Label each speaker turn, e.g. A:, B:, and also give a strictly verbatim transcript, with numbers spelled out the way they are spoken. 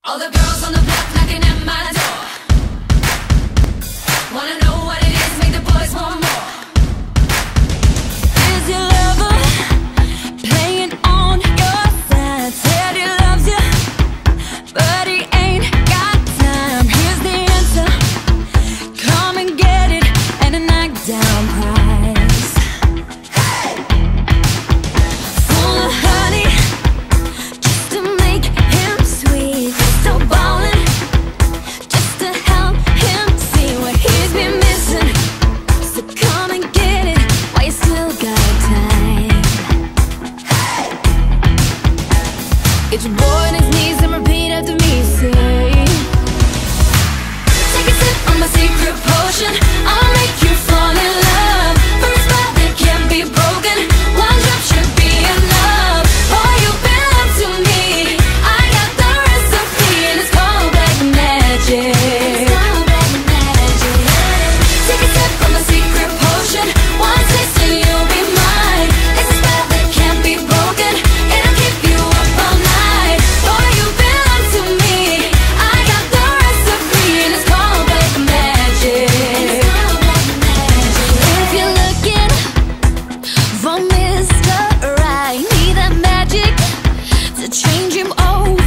A: All the girls on the block knocking at my door. Wanna know what it is, make the boys want more.
B: Is your lover playing on your side? Said he loves you, but he ain't got time. Here's the answer: come and get it, and a knockdown prize. Hey! Full of honey, just to make him sweet. So ballin', just to help him see what he's been missing. So come and get it while you still got time. Hey! Get your boy on his knees and repeat after me. Say, take a sip on my secret potion. I'll make you fall in love. For a spell that can't be broken, one drop should be enough. Boy, you've been up to me. I got the recipe and it's called black magic. Take a sip from my secret potion. One taste and you'll be mine. It's a spell that can't be broken. It'll keep you up all night. Boy, you've been up to me. I got the recipe and it's called black magic. If you're looking for Mister Right, need that magic to change him over.